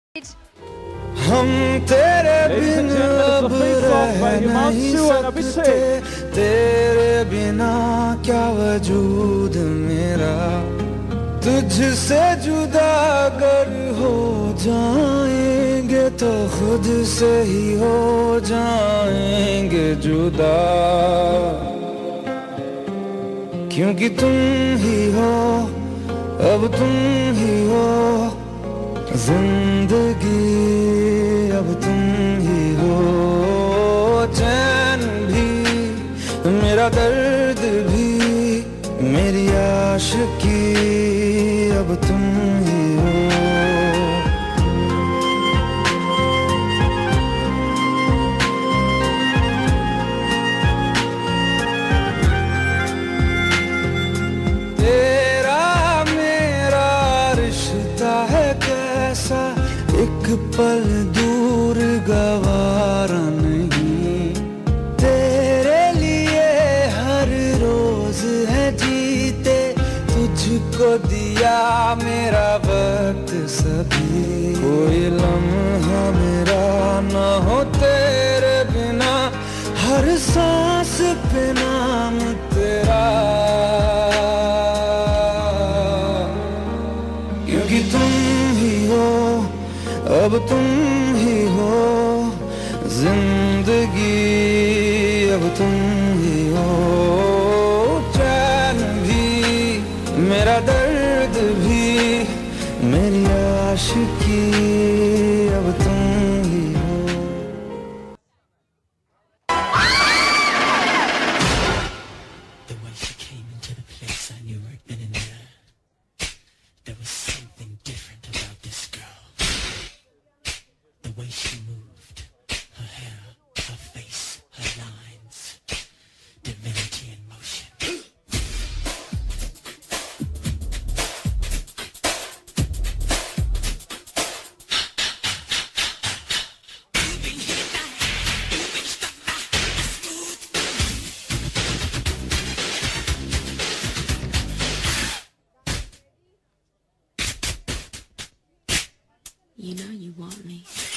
हम तेरे बिन अब रह नहीं सकते, तेरे बिना क्या वजूद मेरा, तुझसे जुदा अगर हो जाएंगे तो खुद से ही हो जाएंगे जुदा, क्योंकि तुम ही हो, अब तुम ही हो जिंदगी, अब तुम ही हो चैन भी, मेरा दर्द भी, मेरी आशिकी, अब तुम ही हो। तेरा मेरा रिश्ता है कैसा, एक पल दूर गवारा नहीं, तेरे लिए हर रोज है जीते, तुझको दिया मेरा वक्त सभी, कोई लम्हा मेरा ना हो तेरे बिना, हर सांस पे नाम तेरा, क्योंकि तुम ही हो, अब तुम ही हो जिंदगी, अब तुम ही हो चैन भी, मेरा दर्द भी, मेरी आशिकी, अब तुम ही हो। The way she came into the place, I knew right then and there. There was something different about this girl. The way she moved, her hair, her face, her lines, divinity in motion. You know you want me.